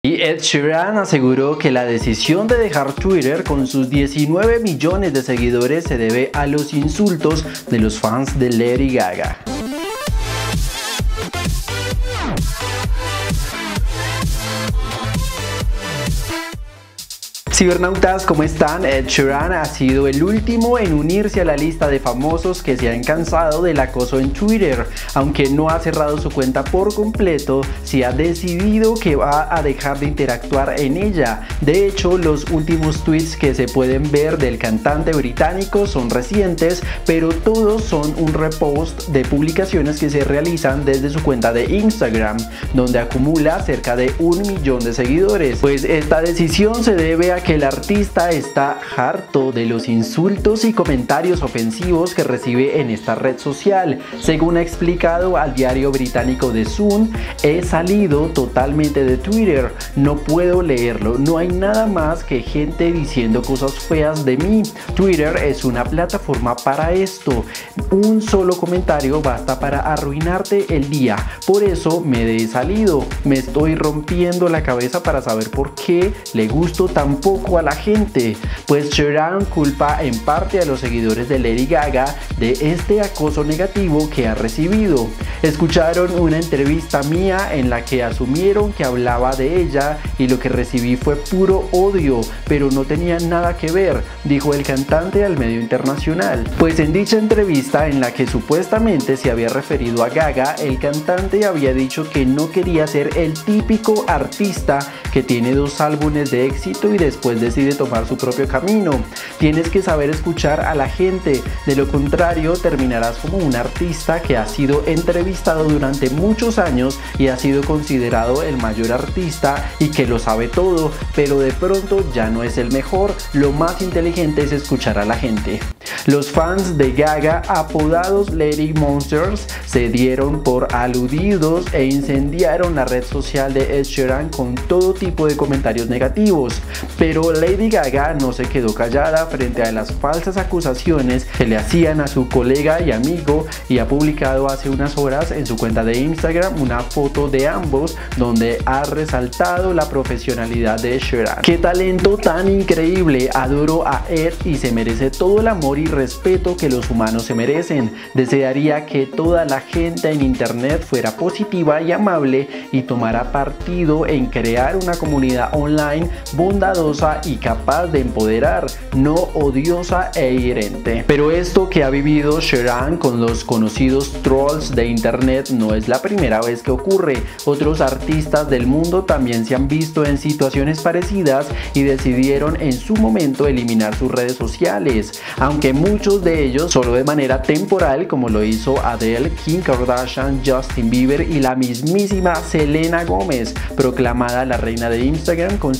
Y Ed Sheeran aseguró que la decisión de dejar Twitter con sus 19 millones de seguidores se debe a los insultos de los fans de Lady Gaga. Cibernautas, ¿cómo están? Ed Sheeran ha sido el último en unirse a la lista de famosos que se han cansado del acoso en Twitter. Aunque no ha cerrado su cuenta por completo, sí ha decidido que va a dejar de interactuar en ella. De hecho, los últimos tweets que se pueden ver del cantante británico son recientes, pero todos son un repost de publicaciones que se realizan desde su cuenta de Instagram, donde acumula cerca de 1 millón de seguidores. Pues esta decisión se debe a que el artista está harto de los insultos y comentarios ofensivos que recibe en esta red social. Según ha explicado al diario británico The Sun, he salido totalmente de Twitter, no puedo leerlo, no hay nada más que gente diciendo cosas feas de mí. Twitter es una plataforma para esto, un solo comentario basta para arruinarte el día, por eso me he salido, me estoy rompiendo la cabeza para saber por qué le gusto tan poco a la gente. Pues Sheeran culpa en parte a los seguidores de Lady Gaga de este acoso negativo que ha recibido. Escucharon una entrevista mía en la que asumieron que hablaba de ella y lo que recibí fue puro odio, pero no tenía nada que ver, dijo el cantante al medio internacional. Pues en dicha entrevista en la que supuestamente se había referido a Gaga, el cantante había dicho que no quería ser el típico artista que tiene 2 álbumes de éxito y después decide tomar su propio camino. Tienes que saber escuchar a la gente, de lo contrario terminarás como un artista que ha sido entrevistado durante muchos años y ha sido considerado el mayor artista y que lo sabe todo, pero de pronto ya no es el mejor. Lo más inteligente es escuchar a la gente. Los fans de Gaga, apodados Lady Monsters, se dieron por aludidos e incendiaron la red social de Ed Sheeran con todo tipo de comentarios negativos. Pero Lady Gaga no se quedó callada frente a las falsas acusaciones que le hacían a su colega y amigo, y ha publicado hace unas horas en su cuenta de Instagram una foto de ambos donde ha resaltado la profesionalidad de Sheeran. ¡Qué talento tan increíble! Adoro a Ed y se merece todo el amor y respeto que los humanos se merecen. Desearía que toda la gente en internet fuera positiva y amable y tomara partido en crear una comunidad online bondadosa y capaz de empoderar, no odiosa e hiriente. Pero esto que ha vivido Sheeran con los conocidos trolls de internet no es la primera vez que ocurre. Otros artistas del mundo también se han visto en situaciones parecidas y decidieron en su momento eliminar sus redes sociales, aunque muchos de ellos solo de manera temporal, como lo hizo Adele, Kim Kardashian, Justin Bieber y la mismísima Selena Gómez, proclamada la reina de Instagram con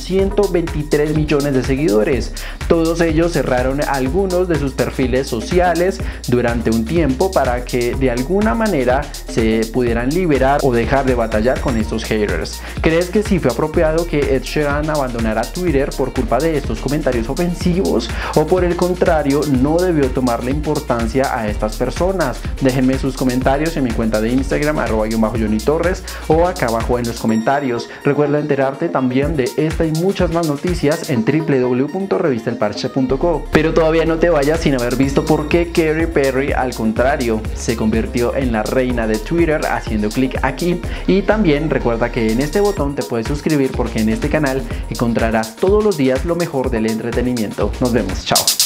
123 millones de seguidores. Todos ellos cerraron algunos de sus perfiles sociales durante un tiempo para que de alguna manera se pudieran liberar o dejar de batallar con estos haters. ¿Crees que sí fue apropiado que Ed Sheeran abandonara Twitter por culpa de estos comentarios ofensivos, o por el contrario no debió tomarle importancia a estas personas? Déjenme sus comentarios en mi cuenta de Instagram @JohnnyTorres o acá abajo en los comentarios. Recuerda enterarte también de esta y muchas más noticias en www.revistaelparche.co. Pero todavía no te vayas sin haber visto por qué Katy Perry, al contrario, se convirtió en la reina de Twitter haciendo clic aquí. Y también recuerda que en este botón te puedes suscribir porque en este canal encontrarás todos los días lo mejor del entretenimiento. Nos vemos, chao.